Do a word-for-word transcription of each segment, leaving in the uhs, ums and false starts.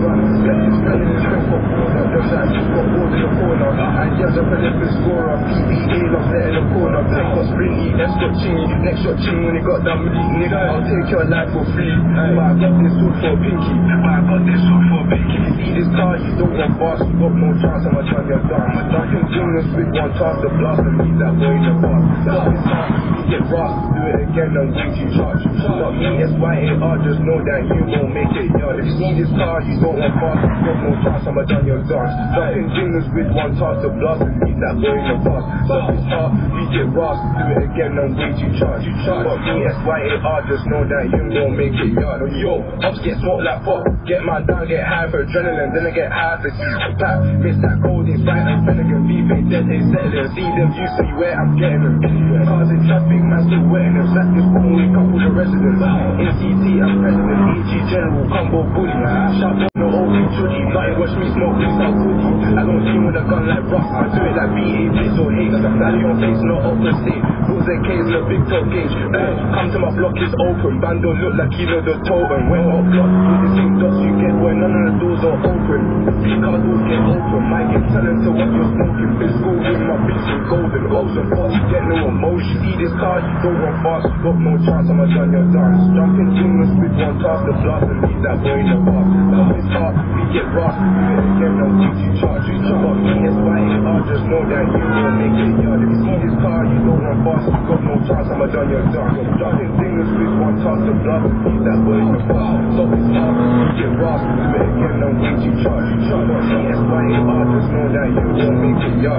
run. Left his gun in his strength for corner. Left side just got bored in the corner. And yes, a prolific scorer. P B A lost there in the corner. Black got springy, S got chingy. Next shot ching when he got that meat. Nigga, I'll take your life for free. But I got this sword for a pinky. But I got this sword for a pinky. You see this car, you don't want fast. You got no chance, I'ma turn your down. Duncan Gymnast with one task to blast and leave that boy in the past. Stop his heart, you get rough. Do it again and way too charged. Not me, S Y A R, just know that you won't make it, yo. If you see this car, you don't want fast. You got no chance, I'ma turn your dance. Duncan Gymnast with one task to blast and leave that boy in the past. Stop his heart, you get rough. Do it again and way too charged. Not me, S Y A R, just know that you won't make it, yo. Yo, ups get smoked like pop. Get man down, get high for adrenaline, then I get high for pap. Miss that golden sprite and Finnegan beef ain't dead, they settling. See them, you see where I'm getting them. Cars in traffic, man still wetting them. Slap this phone, wake up with the residents. In C T, I'm president, A G general, combo bully. Shout out no O G chuddy, nothing watch me smoke, this out goodie. I don't team with a gun like Ross, I do it like B A Blitz or H. Valley on face, not opposite. Rules and K's, no big top gauge. Come to my block, it's open. Bando look like you know the totem. When up block, with the same dots you get when none of the doors are open. Big car doors get open. Might get telling to what you're smoking. Physical with my beats and golden. Ocean fast, you get no emotion. See this car, you don't run fast. You got no chance, I'ma done your dance. Jumping gymnast with one task to blast and leave that boy in the past. Love this car, we get rough. Do it again, no duty charge. You got me, S Y A R, just know that you won't make it, yo. If you see this car, you don't run fast. You got no chance, I'ma done your dance. Jumping gymnast with one task to blast and leave that boy in the past. Love this car, we get rough. Do it again, no duty charge. You got me, S Y A R, just know that you won't make it, yo.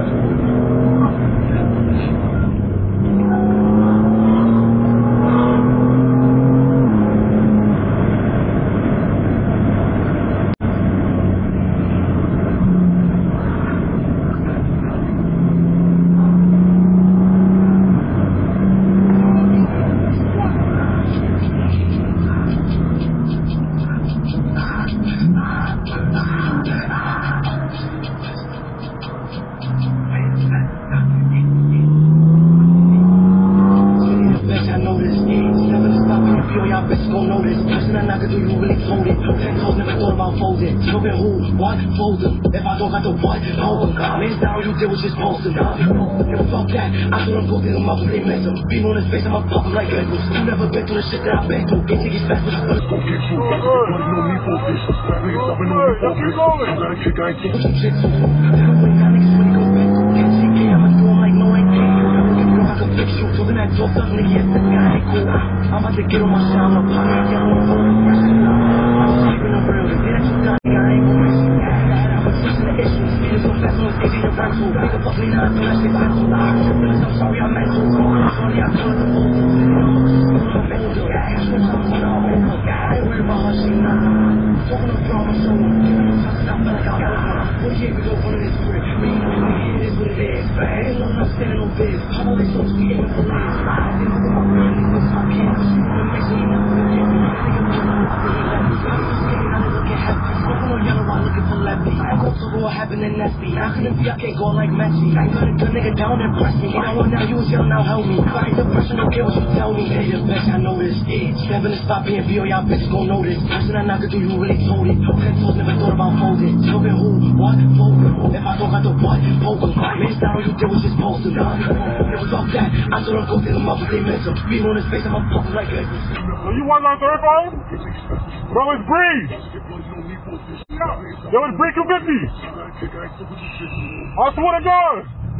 I told him go get him up when they mess him. Beam on his face, I'ma pop him like Bengals. You never been through the shit that I've been through. Ain't take his back with his first. Go get you. No need for this. That niggas stopping on me for this. I got a kick, I ain't taking shit. I don't wait, now niggas when he go back. Can't see K, I'ma do him like no, I can't. You know I can fix you. Talking that talk, suddenly, yes, this guy ain't cool. I'm about to get on my shit, I'm a pop. I'm yelling on the fresh. I'm sleeping on real. They that you done, nigga, I ain't gon' miss you. I'm pushing the issues. Speeding so fast, no escaping your rental. Nigga, fuck me now, I do that shit back. I'm sorry, I'm mental. Sorry, I'm trying to hold it. I'm older. I'm older. I worry about her, she not. Talking of drama, so I feel like I got it. forty-eight, we go running this grip. Me, it is what it is. Ain't nothing I'm standing on this. I'm always so sweet and for this. I didn't know my friend, it was my kid. It makes me not forget. Nigga, I'm not scared, I look at happy. Walking on yellow, I'm looking for lefty. I'm going to what happened in Nesby. I couldn't be, I can't go like Messi. I ain't gonna turn nigga down and press me. I want now, you was young, now help me. Fight the pressure, don't care what you tell me. Hey, the best, I know this. Seven to stop being V O, y'all bitches gon' know this. Person I knock it through, you really told it. Ten toes, never thought about folding. Smoking who, what, folding. If I talk, I do what, poker. Man, style you did was just posting. It was off that. I told him go take him up, but they miss him. Beat on his face, I'm a puppet like this. So you want on third phone? Bro, it's Breeze. Yo, it's Breeze two fifty. I swear to God.